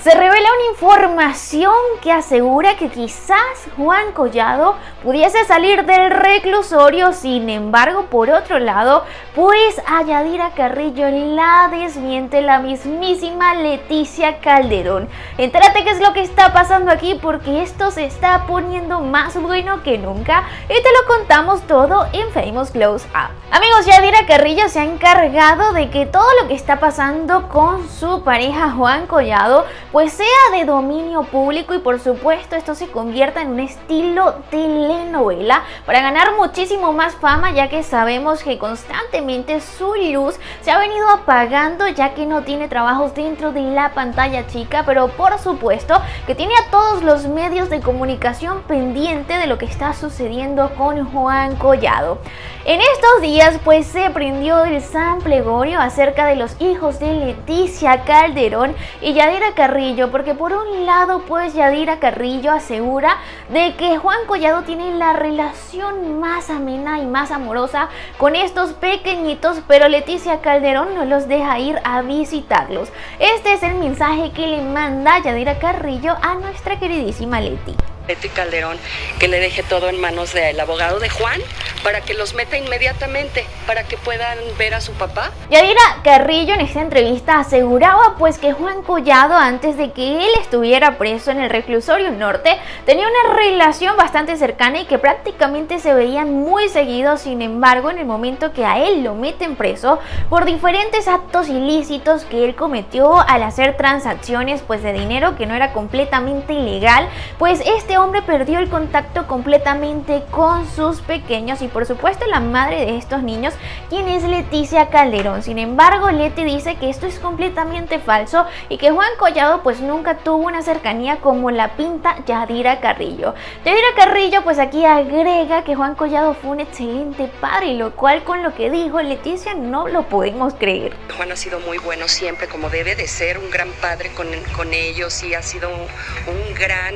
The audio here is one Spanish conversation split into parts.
Se revela una información que asegura que quizás Juan Collado pudiese salir del reclusorio. Sin embargo, por otro lado, pues a Yadira Carrillo la desmiente la mismísima Leticia Calderón. Entérate qué es lo que está pasando aquí, porque esto se está poniendo más bueno que nunca y te lo contamos todo en Famous Close Up. Amigos, Yadira Carrillo se ha encargado de que todo lo que está pasando con su pareja Juan Collado pues sea de dominio público y por supuesto esto se convierta en un estilo telenovela para ganar muchísimo más fama, ya que sabemos que constantemente su luz se ha venido apagando, ya que no tiene trabajos dentro de la pantalla chica, pero por supuesto que tiene a todos los medios de comunicación pendiente de lo que está sucediendo con Juan Collado. En estos días pues se prendió el samplegorio acerca de los hijos de Leticia Calderón y Yadira Carrillo, porque por un lado pues Yadira Carrillo asegura de que Juan Collado tiene la relación más amena y más amorosa con estos pequeñitos, pero Leticia Calderón no los deja ir a visitarlos. Este es el mensaje que le manda Yadira Carrillo a nuestra queridísima Leti Calderón, que le deje todo en manos del abogado de Juan para que los meta inmediatamente, para que puedan ver a su papá. Yadira Carrillo en esta entrevista aseguraba pues que Juan Collado, antes de que él estuviera preso en el reclusorio norte, tenía una relación bastante cercana y que prácticamente se veían muy seguidos. Sin embargo, en el momento que a él lo meten preso por diferentes actos ilícitos que él cometió al hacer transacciones pues de dinero que no era completamente ilegal, pues este hombre perdió el contacto completamente con sus pequeños y por supuesto la madre de estos niños, quien es Leticia Calderón. Sin embargo, Leti dice que esto es completamente falso y que Juan Collado pues nunca tuvo una cercanía como la pinta Yadira Carrillo. Yadira Carrillo pues aquí agrega que Juan Collado fue un excelente padre, lo cual con lo que dijo Leticia no lo podemos creer. Juan ha sido muy bueno siempre, como debe de ser, un gran padre con ellos, y ha sido un gran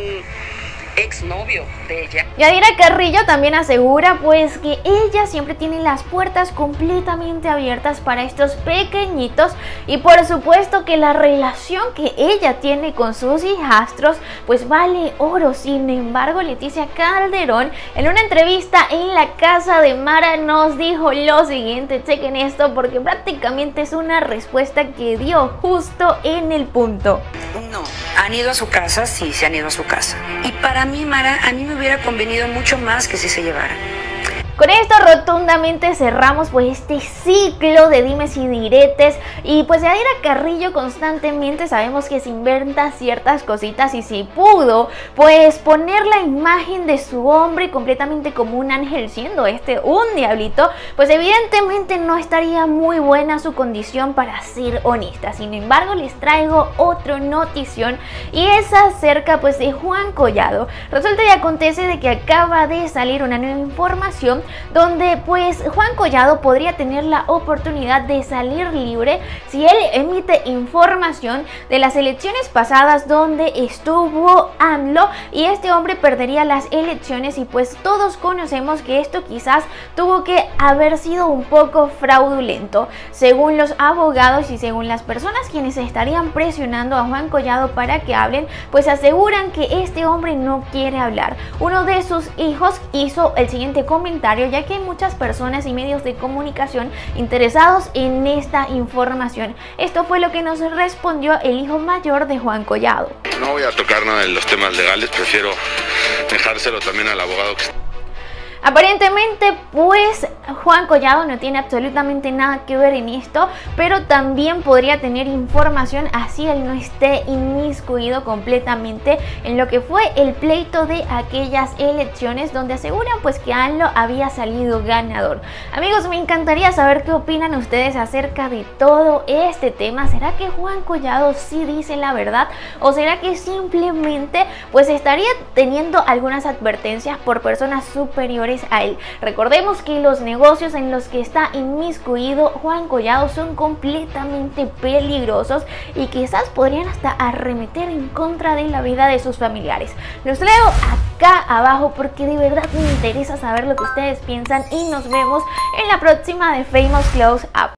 exnovio de ella. Yadira Carrillo también asegura pues que ella siempre tiene las puertas completamente abiertas para estos pequeñitos y por supuesto que la relación que ella tiene con sus hijastros pues vale oro. Sin embargo, Leticia Calderón en una entrevista en la casa de Mara nos dijo lo siguiente, chequen esto porque prácticamente es una respuesta que dio justo en el punto. No, han ido a su casa, sí, se han ido a su casa. Y para mí, Mara, a mí me hubiera convenido mucho más que si se llevaran. Con esto rotundamente cerramos pues este ciclo de dimes y diretes y pues Yadira Carrillo constantemente sabemos que se inventa ciertas cositas y si pudo pues poner la imagen de su hombre completamente como un ángel siendo un diablito, pues evidentemente no estaría muy buena su condición, para ser honesta. Sin embargo, les traigo otra notición y es acerca pues de Juan Collado. Resulta y acontece de que acaba de salir una nueva información donde pues Juan Collado podría tener la oportunidad de salir libre si él emite información de las elecciones pasadas donde estuvo AMLO y este hombre perdería las elecciones y pues todos conocemos que esto quizás tuvo que haber sido un poco fraudulento. Según los abogados y según las personas quienes estarían presionando a Juan Collado para que hablen, pues aseguran que este hombre no quiere hablar. Uno de sus hijos hizo el siguiente comentario, ya que hay muchas personas y medios de comunicación interesados en esta información. Esto fue lo que nos respondió el hijo mayor de Juan Collado. No voy a tocar nada de los temas legales, prefiero dejárselo también al abogado que... Aparentemente pues Juan Collado no tiene absolutamente nada que ver en esto, pero también podría tener información así él no esté inmiscuido completamente en lo que fue el pleito de aquellas elecciones donde aseguran pues que AMLO había salido ganador. Amigos, me encantaría saber qué opinan ustedes acerca de todo este tema. ¿Será que Juan Collado sí dice la verdad o será que simplemente pues estaría teniendo algunas advertencias por personas superiores a él? Recordemos que los negocios en los que está inmiscuido Juan Collado son completamente peligrosos y quizás podrían hasta arremeter en contra de la vida de sus familiares. Los leo acá abajo porque de verdad me interesa saber lo que ustedes piensan y nos vemos en la próxima de Famous Close Up.